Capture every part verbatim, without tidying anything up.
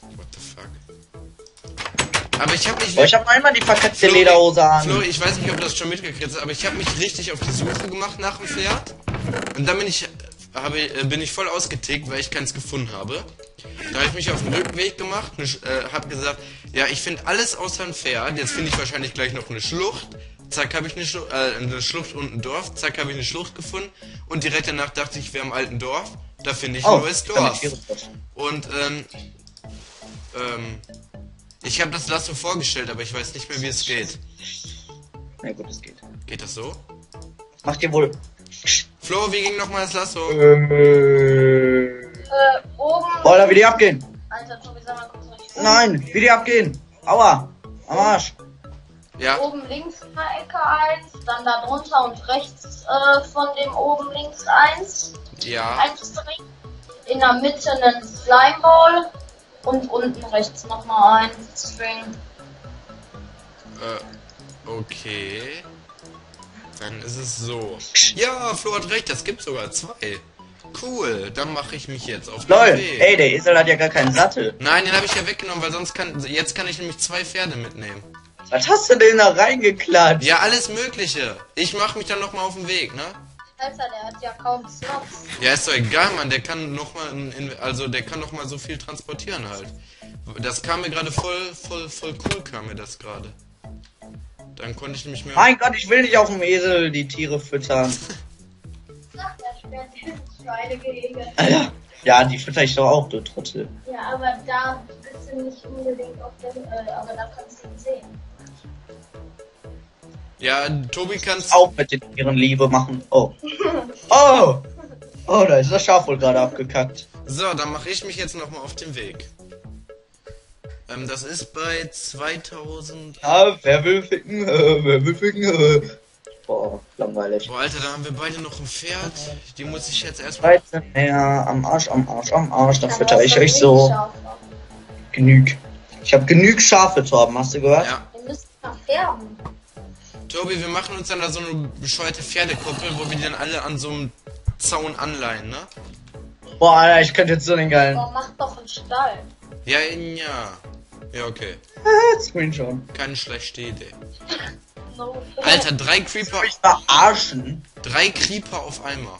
What the fuck? Aber ich habe mich... Oh, ich habe einmal die verkackte Lederhose an. Flo, ich weiß nicht, ob du das schon mitgekriegt hast, aber ich habe mich richtig auf die Suche gemacht nach dem Pferd. Und dann bin ich, habe, bin ich voll ausgetickt, weil ich keins gefunden habe. Da habe ich mich auf den Rückweg gemacht und äh, habe gesagt, ja, ich finde alles außer ein Pferd. Jetzt finde ich wahrscheinlich gleich noch eine Schlucht. Zack, habe ich eine, Schlu äh, eine Schlucht und ein Dorf. Zack, habe ich eine Schlucht gefunden. Und direkt danach dachte ich, wir am alten Dorf. Da finde ich ein oh, neues Dorf. Und, ähm, ähm, ich habe das Lasso vorgestellt, aber ich weiß nicht mehr, wie es geht. Na gut, es geht. Geht das so? Macht ihr wohl. Flo, wie ging nochmal das Lasso? Ähm, Äh, oben. Alter, wie die abgehen. Alter, Tobi, sag mal kurz richtig. Nein, wie die abgehen. Aua. Am Arsch. Ja. Oben links in der Ecke eins, dann da drunter und rechts äh, von dem oben links eins. Ja. Ein String. In der Mitte einen Slimeball. Und unten rechts nochmal ein String. Äh, okay. Dann ist es so. Ja, Flo hat recht, das gibt sogar zwei. Cool, dann mache ich mich jetzt auf den Lol, Weg. ey, der Esel hat ja gar keinen Sattel. Nein, den habe ich ja weggenommen, weil sonst kann... Jetzt kann ich nämlich zwei Pferde mitnehmen. Was hast du denn da reingeklatscht? Ja, alles Mögliche. Ich mache mich dann nochmal auf den Weg, ne? Alter, der hat ja kaum Slots. Ja, ist doch egal, Mann. Der kann noch mal, in, also der kann noch mal so viel transportieren halt. Das kam mir gerade voll, voll, voll cool kam mir das gerade. Dann konnte ich nämlich mehr... Mein Gott, ich will nicht auf dem Esel die Tiere füttern. Ach, der sperrt dieses Schweinegehege. Alter. Ja, die fütter ich doch auch, du Trottel. Ja, aber da bist du nicht unbedingt auf dem, äh, aber da kannst du ihn sehen. Ja, Tobi kann's... Auch mit den Tieren Liebe machen. Oh. Oh. Oh, da ist das Schaf wohl gerade abgekackt. So, dann mache ich mich jetzt noch mal auf den Weg. Ähm, das ist bei zweitausend... Ja, wer will ficken? Äh, wer will ficken? Äh. Boah, langweilig. Boah, Alter, da haben wir beide noch ein Pferd. Die muss ich jetzt erstmal... dreizehn mehr, am Arsch, am Arsch, am Arsch. Da Dann fütter hast ich du euch so. Scharf. Genüg. Ich habe genüg Schafe, Torben, hast du gehört? Ja. Wir müssen nach färben. Tobi, wir machen uns dann da so eine bescheuerte Pferdekuppel, wo wir die dann alle an so einem Zaun anleihen, ne? Boah, Alter, ich könnte jetzt so den geilen. Oh, mach doch einen Stall. Ja, ja. Ja, okay. Screenshot. Keine schlechte Idee. No. Alter, drei Creeper... Mich verarschen. Drei Creeper auf einmal.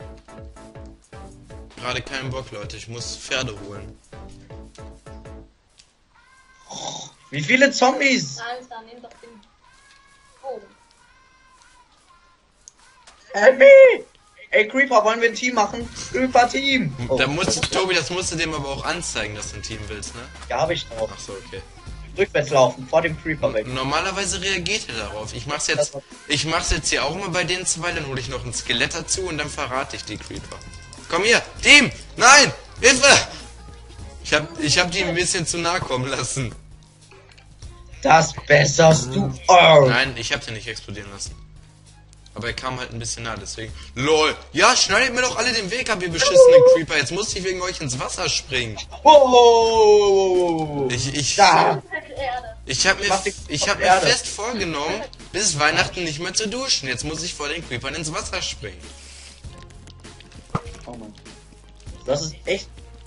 Gerade keinen Bock, Leute. Ich muss Pferde holen. Wie viele Zombies? Alter, nimm doch den Bogen. Happy! Ey, Creeper, wollen wir ein Team machen? Creeper Team! Oh. Da musst, Tobi, das musst du dem aber auch anzeigen, dass du ein Team willst, ne? Ja, hab ich drauf. Ach so, okay. Rückwärts laufen, vor dem Creeper weg. Normalerweise reagiert er darauf. Ich mach's jetzt, ich mach's jetzt hier auch mal bei den zwei, dann hole ich noch ein Skelett dazu und dann verrate ich die Creeper. Komm hier, Team! Nein! Hilfe! Ich hab, ich hab die ein bisschen zu nah kommen lassen. Das besserst du. Oh. Nein, ich hab den nicht explodieren lassen. Aber er kam halt ein bisschen nah, deswegen. LOL! Ja, schneidet mir doch alle den Weg ab, ihr beschissenen Creeper. Jetzt musste ich wegen euch ins Wasser springen. Oh. Ich, ich, Da. Erde. ich hab mir, Mach die ich hab mir Erde. fest vorgenommen, bis Weihnachten nicht mehr zu duschen. Jetzt muss ich vor den Creepern ins Wasser springen. Oh Mann. Das ist echt.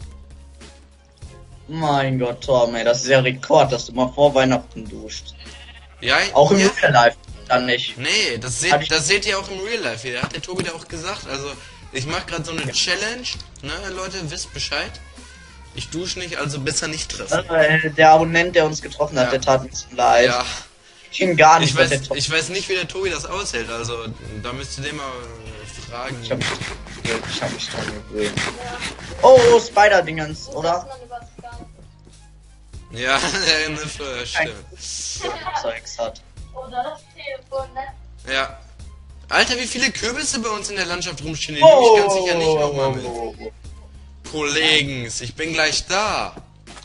Mein Gott, Torben, ey, das ist ja Rekord, dass du mal vor Weihnachten duscht. Ja, Auch im ja. Real Life dann nicht. Nee, das Hat seht, ich- das seht ihr auch im Real Life hier. Hat der Tobi da auch gesagt. Also, ich mache gerade so eine Challenge. Ne, Leute, wisst Bescheid. Ich dusche nicht, also besser nicht treffen. Äh, Der Abonnent, der uns getroffen hat, Ja. der tat mir so leid. Ja, Ich ihn gar nicht, ich was weiß, der Top. ich weiß nicht, wie der Tobi das aushält. Also, da müsst ihr den mal äh, fragen. Ich hab mich, ich hab mich dran gewöhnt. Oh, Spider-Dingens, Dass oder? man übers Gang- Ja, der Niffe, Kein stimmt. Zeugs hat. Oder das Telefon, ne? Ja. Alter, wie viele Kürbisse bei uns in der Landschaft rumstehen, die nehme ich ganz sicher nicht nochmal mit. Kollegens, ich bin gleich da.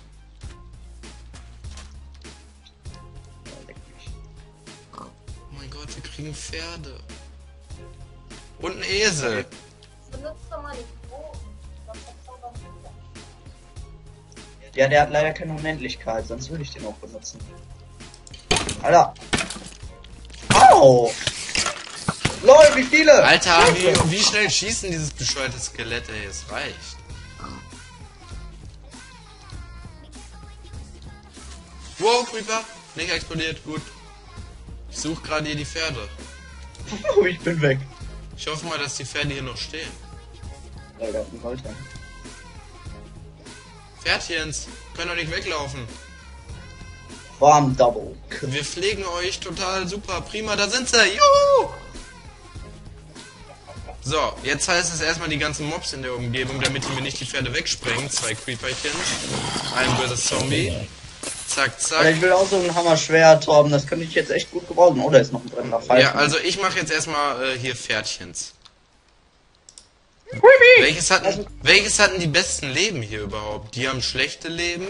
Oh mein Gott, wir kriegen Pferde. Und einen Esel. Benutzt doch mal die Bogen. Das hat Zauber nicht. Ja, der hat leider keine Unendlichkeit, sonst würde ich den auch benutzen. Alter. Au! Lol, wie viele? Alter, wie, wie schnell schießen dieses bescheuerte Skelett, ey, es reicht. Wow, Creeper. Nicht explodiert. Gut. Ich suche gerade hier die Pferde. Oh, ich bin weg. Ich hoffe mal, dass die Pferde hier noch stehen. Alter, ein Golter. Pferdchens, können doch nicht weglaufen. Farm Double. Wir pflegen euch total super. Prima, da sind sie. Juhu! So, jetzt heißt es erstmal die ganzen Mobs in der Umgebung, damit die mir nicht die Pferde wegsprengen. Zwei Creeperchen. Ein böses Zombie. Zack, Ja, zack. ich will auch so ein Hammer-Schwert haben, das könnte ich jetzt echt gut gebrauchen. Oh, da ist noch ein brennender Pfeil. Ja, also ich mache jetzt erstmal äh, hier Pferdchens. Welches hatten, welches hatten die besten Leben hier überhaupt? Die haben schlechte Leben.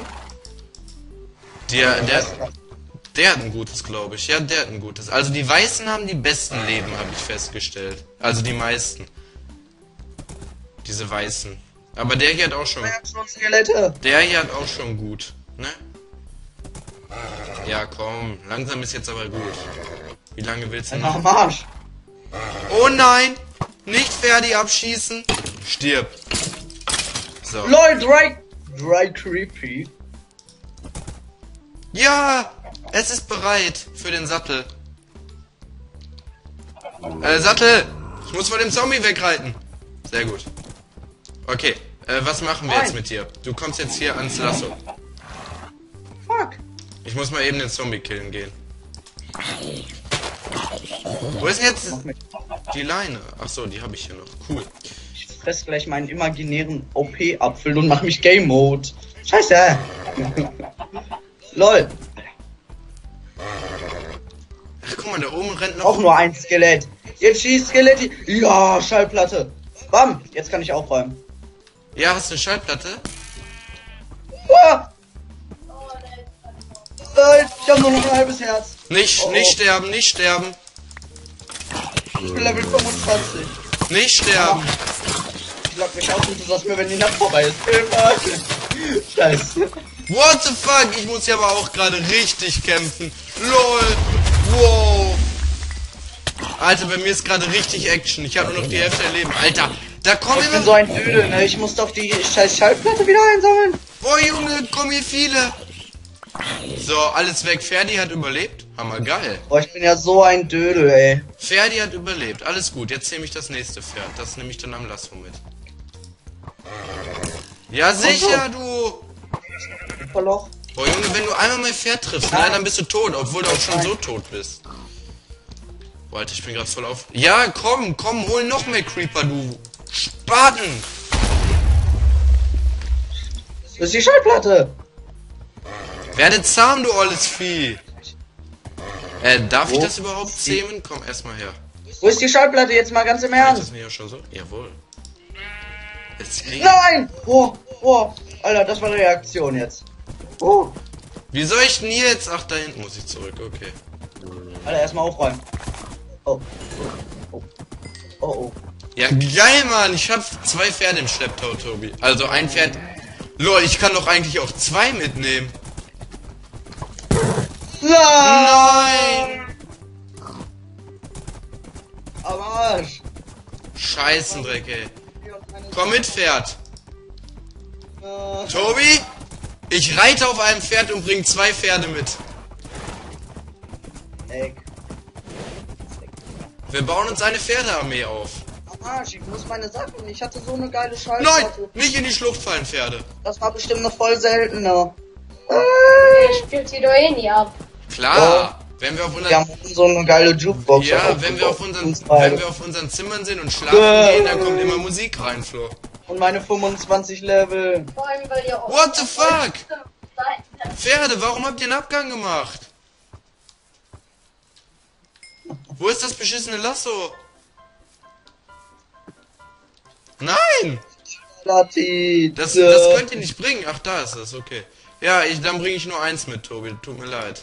Der, der, der hat ein gutes, glaube ich. Ja, der hat ein gutes. Also die Weißen haben die besten Leben, habe ich festgestellt. Also die meisten. Diese Weißen. Aber der hier hat auch schon. Skelette. Der hier hat auch schon gut, ne? Ja, komm. Langsam ist jetzt aber gut. Wie lange willst du Ein noch? am Arsch. Oh nein! Nicht Ferdi abschießen! Stirb! So. Lol, Dry, Dry Creepy. Ja! Es ist bereit für den Sattel. Äh, Sattel! Ich muss vor dem Zombie wegreiten. Sehr gut. Okay, äh, was machen wir jetzt mit dir? Du kommst jetzt hier ans Lasso. Fuck. Ich muss mal eben den Zombie killen gehen. Wo ist denn jetzt die Leine? Ach so, die habe ich hier noch. Cool. Ich fress gleich meinen imaginären O P-Apfel und mach mich Game Mode. Scheiße. Lol. Ach, guck mal, da oben rennt noch... Auch nur ein Skelett. Jetzt schießt Skelett. Ja, Schallplatte. Bam. Jetzt kann ich aufräumen. Ja, hast du eine Schallplatte? Ah. Lol, ich hab nur noch ein halbes Herz. Nicht, Oh, oh. nicht sterben, nicht sterben. Ich bin Level fünfundzwanzig. Nicht sterben. Ich lock mich aus und du sagst mir, wenn die Nacht vorbei ist. Hilfe. Scheiße. What the fuck? Ich muss hier aber auch gerade richtig kämpfen. LOL. Wow. Alter, bei mir ist gerade richtig Action. Ich habe nur noch die Hälfte der Leben. Alter, da kommen Ich bin immer... so ein Dödel, ne? Ich muss doch die scheiß Schallplatte wieder einsammeln. Boah, Junge, kommen hier viele. So, alles weg. Ferdi hat überlebt. Hammer geil. Boah, ich bin ja so ein Dödel, ey. Ferdi hat überlebt. Alles gut. Jetzt nehme ich das nächste Pferd. Das nehme ich dann am Lasso mit. Ja, sicher, du. Verloch. Boah, Junge, wenn du einmal mein Pferd triffst, nein, dann bist du tot, obwohl du auch schon so tot bist. Boah, Alter, ich bin gerade voll auf... Ja, komm, komm, hol noch mehr Creeper, du Spaten. Das ist die Schallplatte. Werde zahm, du olles Vieh. Äh, darf ich Wo? das überhaupt zähmen? Komm, erstmal her. Wo ist die Schallplatte jetzt mal ganz im Ist Ernst? das nicht auch schon so? Jawohl. Es ging. Nein! Oh, oh. Alter, das war eine Reaktion jetzt. Oh. Wie soll ich denn jetzt? Ach, da hinten muss ich zurück, okay. Alter, erstmal aufräumen. Oh. Oh. Oh, oh. Ja, geil, Mann. Ich hab zwei Pferde im Schlepptau, Tobi. Also ein Pferd... Lol, ich kann doch eigentlich auch zwei mitnehmen. Nein! Am Arsch. Scheißendreck, ey. Komm mit, Pferd. Äh, Tobi, ich reite auf einem Pferd und bring zwei Pferde mit. Egg. Wir bauen uns eine Pferdearmee auf. Am Arsch, ich muss meine Sachen. Ich hatte so eine geile Nein, Schallplatte. nicht in die Schlucht fallen, Pferde. Das war bestimmt noch voll seltener. Ihr spielt sie doch eh nie ab. Klar, wenn wir auf Wir unseren... haben so eine geile Jukebox. Ja, auch wenn wir auf aufgebaut. unseren, Uns beide. wenn wir auf unseren Zimmern sind und schlafen gehen, dann kommt immer Musik rein, Flo. Und meine fünfundzwanzig Level. Vor allem, weil ihr auch... What the fuck? Seid. Pferde, warum habt ihr einen Abgang gemacht? Wo ist das beschissene Lasso? Nein! Platin. Das, das könnt ihr nicht bringen. Ach, da ist es, okay. Ja, ich, dann bringe ich nur eins mit, Tobi. Tut mir leid.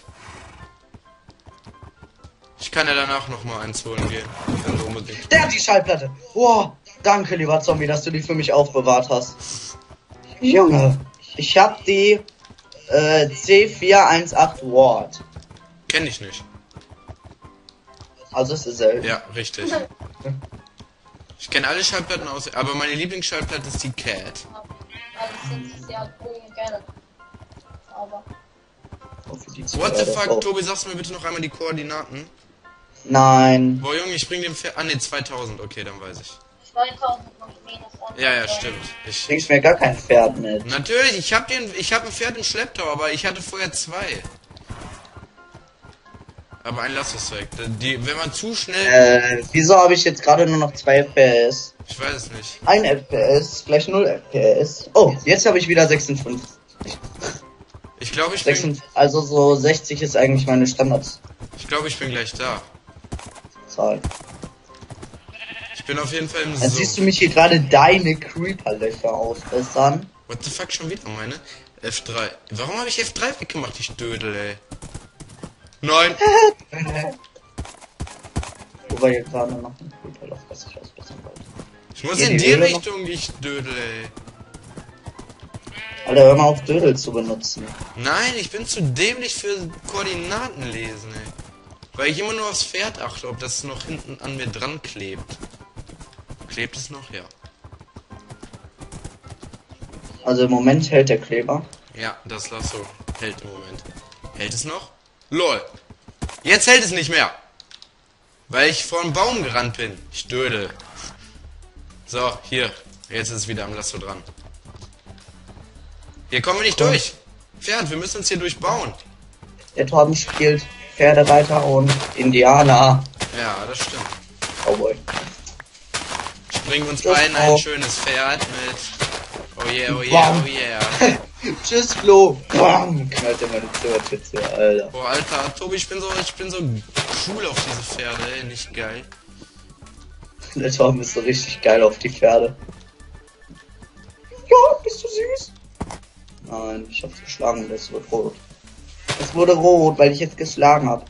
Ich kann ja danach noch mal eins holen gehen. Wenn du unbedingt... Der hat die Schallplatte. Oh, danke, lieber Zombie, dass du die für mich aufbewahrt hast. Junge, ich hab die äh, C vier eins acht Ward. Kenn ich nicht. Also es ist selten. Ja, richtig. Ich kenne alle Schallplatten aus, aber meine Lieblingsschallplatte ist die Cat. Aber das sind sie sehr grüne Gelb. Aber... Auf die What the Pferde. fuck, Oh. Tobi, sagst du mir bitte noch einmal die Koordinaten? Nein. Boah, Junge, ich bring dem Pferd... Ah, ne, zweitausend. Okay, dann weiß ich. zweitausend und minus eins. Ja, ja, stimmt. Ich, Bringst mir gar kein Pferd mit. natürlich, ich hab den... Ich hab ein Pferd im Schlepptau, aber ich hatte vorher zwei. Aber ein Lass ist weg. Die, wenn man zu schnell... Äh, wieso habe ich jetzt gerade nur noch zwei F P S? Ich weiß es nicht. Ein F P S gleich null F P S. Oh, jetzt habe ich wieder sechsundfünfzig. Ich glaube, ich bin... sechsundfünfzig. Also so sechzig ist eigentlich meine Standardzahl. Ich glaube, ich bin gleich da. Ich bin auf jeden Fall im Dann so. siehst du mich hier gerade deine Creeper-Löcher ausbessern. What the fuck, schon wieder meine? F drei. Warum habe ich F drei weggemacht, ich Dödel, ey? Nein! Wobei ihr gerade noch ein Creeper-Loch, was ich ausbessern wollte. Ich muss Hier in die die Höhle noch? Richtung, ich Dödel, ey. Alter, hör mal auf, Dödel zu benutzen. Nein, ich bin zu dämlich für Koordinaten lesen, ey. Weil ich immer nur aufs Pferd achte, ob das noch hinten an mir dran klebt. Klebt es noch? Ja. Also im Moment hält der Kleber. Ja, das Lasso hält im Moment. Hält es noch? LOL. Jetzt hält es nicht mehr. Weil ich vor einen Baum gerannt bin. Ich dödel. So, hier. Jetzt ist es wieder am Lasso dran. Hier kommen wir nicht Cool. durch. Pferd, wir müssen uns hier durchbauen. Der Torben spielt Pferdereiter und Indianer. Ja, das stimmt. Cowboy. Ich bringe uns Das beiden ein auch. schönes Pferd mit. Oh yeah, oh yeah, Bam. oh yeah. Tschüss, Flo. Bam, knallt er meine Zimmertütze, Alter. Boah, Alter, Tobi, ich bin so, ich bin so cool auf diese Pferde, ey. Nicht geil. Der Torben ist so richtig geil auf die Pferde. Ja, bist du süß? Nein, ich hab's geschlagen und es wird rot. Es wurde rot, weil ich jetzt geschlagen hab.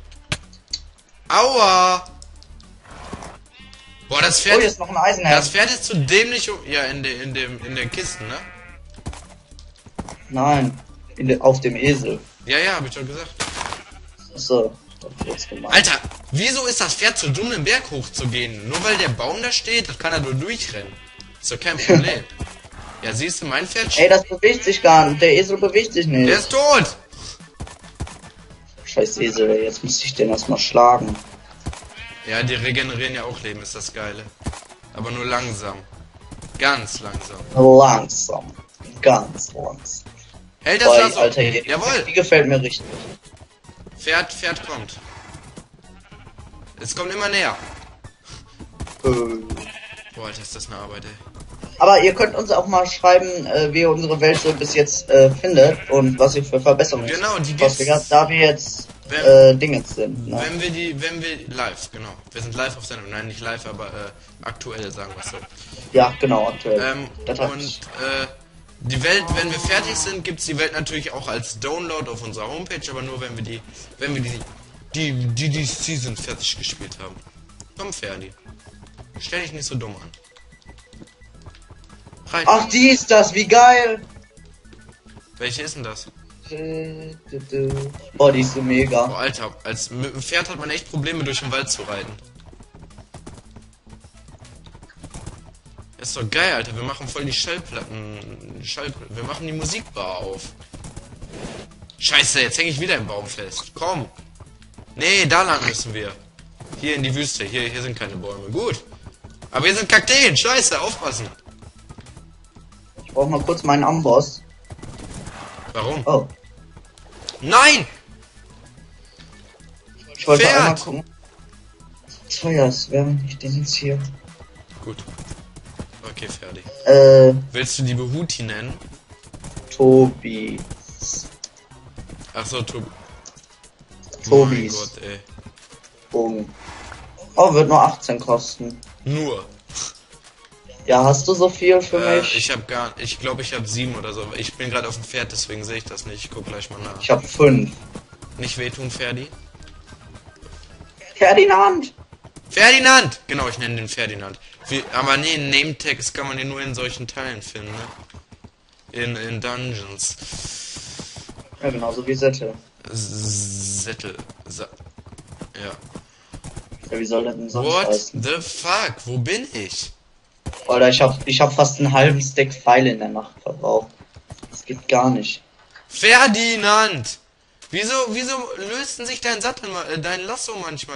Aua! Boah, das Oh, Pferd hier ist, ist noch ein Eisenherz. das Pferd ist zu dämlich, um, ja, in, de, in dem, in den Kisten, ne? Nein, in de, auf dem Esel. Ja, ja, hab ich doch gesagt. Achso, das hab ich jetzt gemacht. Alter, wieso ist das Pferd zu dumm, den Berg hochzugehen? Nur weil der Baum da steht, das kann er nur durchrennen. Ist doch kein Problem. Ja, siehst du, mein Pferd... Ey, das bewegt sich gar nicht. Der Esel bewegt sich nicht. Der ist tot! Scheiß Esel, ey, jetzt muss ich den erstmal schlagen. Ja, die regenerieren ja auch Leben, ist das Geile. Aber nur langsam. Ganz langsam. Langsam. Ganz langsam. Hält das Boah, Lasso? Alter, die, Jawohl! die gefällt mir richtig. Pferd, Pferd kommt. Es kommt immer näher. Äh. Boah, Alter, ist das eine Arbeit, ey. Aber ihr könnt uns auch mal schreiben, äh, wie ihr unsere Welt so bis jetzt äh, findet und was ihr für Verbesserungen Genau, die was wir, gibt's- da wir jetzt Wenn- äh, Dingens sind. Ne? Wenn wir die, wenn wir live, genau. Wir sind live auf Sendung. Nein, nicht live, aber äh, aktuell, sagen wir so. Ja, genau, aktuell. Ähm, Das hab und ich. äh, die Welt, wenn wir fertig sind, gibt's die Welt natürlich auch als Download auf unserer Homepage, aber nur wenn wir die, wenn wir die, die, die, die Season fertig gespielt haben. Komm, Ferdi. Stell dich nicht so dumm an. Rein. Ach, die ist das, wie geil! Welche ist denn das? Oh, die ist so mega. Oh, Alter, als mit dem Pferd hat man echt Probleme, durch den Wald zu reiten. Ist doch geil, Alter. Wir machen voll die Schallplatten. Schall, wir machen die Musikbar auf. Scheiße, jetzt hänge ich wieder im Baum fest. Komm. Nee, da lang müssen wir. Hier in die Wüste. Hier, hier sind keine Bäume. Gut. Aber hier sind Kakteen. Scheiße, aufpassen. Ich brauch mal kurz meinen Amboss. Warum? Oh, Nein! ich wollte Pferd! einmal gucken. Feuers, wer bin ich denn jetzt hier? Gut. Okay, fertig. Äh, Willst du die Behuti nennen? Tobi. Ach so, Tobi. Tobis. Mein Gott, ey. Bogen. Oh, wird nur achtzehn kosten. Nur. Ja, hast du so viel für Äh, mich? ich habe gar, ich glaube, ich habe sieben oder so. Ich bin gerade auf dem Pferd, deswegen sehe ich das nicht. Ich guck gleich mal nach. Ich hab fünf. Nicht wehtun, Ferdi. Ferdinand! Ferdinand! Genau, ich nenne den Ferdinand. Wie, aber nee, Name-Tags kann man ja nur in solchen Teilen finden, ne? In, in Dungeons. Ja, genauso wie Sette. Sättel. Sa ja. Ja, wie soll das denn sonst What heißen? the fuck? Wo bin ich? Oder ich hab, ich hab fast einen halben Stack Pfeile in der Nacht verbraucht. Das geht gar nicht. Ferdinand! Wieso, wieso lösten sich dein Sattel, ma- äh, dein Lasso manchmal?